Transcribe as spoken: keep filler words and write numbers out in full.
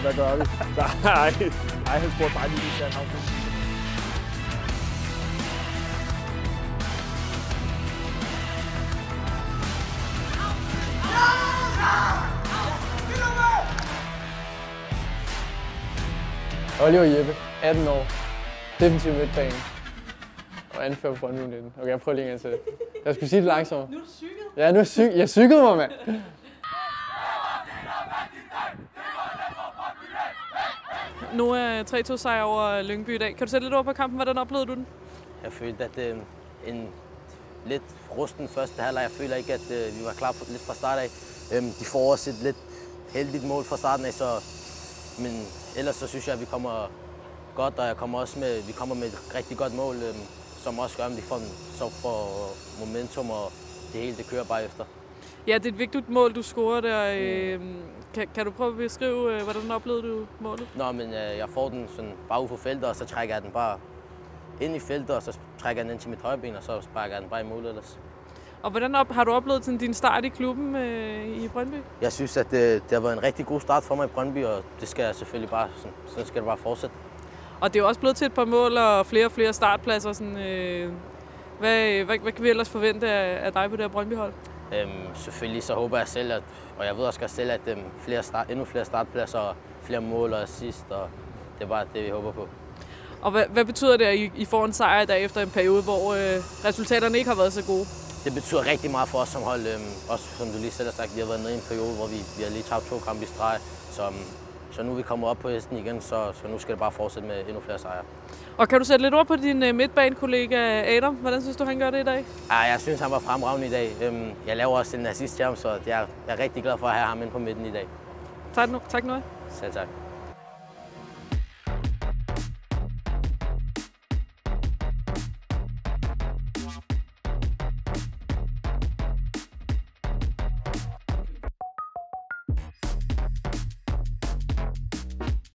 hvad gør vi? Nej, nej, han spurgte bare lige, hvis han har Oliver Jeppe, atten år, defensiv midtbane og anfører på Brøndby nitten. Okay, jeg prøver lige en gang til. Jeg skulle sige det langsommere. Nu er du cyklet? Ja, nu er syg. Jeg cyklede mig, mand. Nu er tre to sejr over Lyngby i dag. Kan du sætte lidt ord på kampen? Hvordan oplevede du den? Jeg følte, at øh, en lidt rusten første halvleg. Jeg føler ikke, at øh, vi var klar lidt fra start af. Øhm, de får også et lidt heldigt mål fra starten af, så men ellers så synes jeg, at vi kommer godt, og jeg kommer også med, vi kommer med et rigtig godt mål, øhm, som også gør, at vi får, så får momentum, og det hele det kører bare efter. Ja, det er et vigtigt mål, du scorer der. Øh, kan, kan du prøve at beskrive, øh, hvordan oplevede du målet? Nå, men øh, jeg får den sådan bare ud på feltet, og så trækker jeg den bare ind i feltet, og så trækker jeg den ind til mit højre ben, og så sparker jeg den bare i målet ellers. Og hvordan op, har du oplevet sådan, din start i klubben øh, i Brøndby? Jeg synes, at det, det har været en rigtig god start for mig i Brøndby, og det skal jeg selvfølgelig bare, sådan, sådan skal det bare fortsætte. Og det er jo også blevet til et par mål og flere og flere startpladser. Sådan, øh, hvad, hvad, hvad kan vi ellers forvente af, af dig på det her Brøndby-hold? Øhm, selvfølgelig så håber jeg selv, at, og jeg ved også godt selv, at øhm, flere start, endnu flere startpladser og flere mål og assist, og det er bare det, vi håber på. Og hvad, hvad betyder det, at I, I får en sejr i dag efter en periode, hvor øh, resultaterne ikke har været så gode? Det betyder rigtig meget for os som hold. Øhm, også som du lige selv har sagt, vi har været nede i en periode, hvor vi, vi har lige tabt to kampe i streg. Så, så nu er vi kommet op på hesten igen, så, så nu skal det bare fortsætte med endnu flere sejre. Og kan du sætte lidt ord på din uh, midtbanekollega Adam? Hvordan synes du, han gør det i dag? Ja, jeg synes, han var fremragende i dag. Øhm, jeg laver også en assist til ham, så jeg er, jeg er rigtig glad for at have ham inde på midten i dag. Tak nu. Tak nu. Selv tak.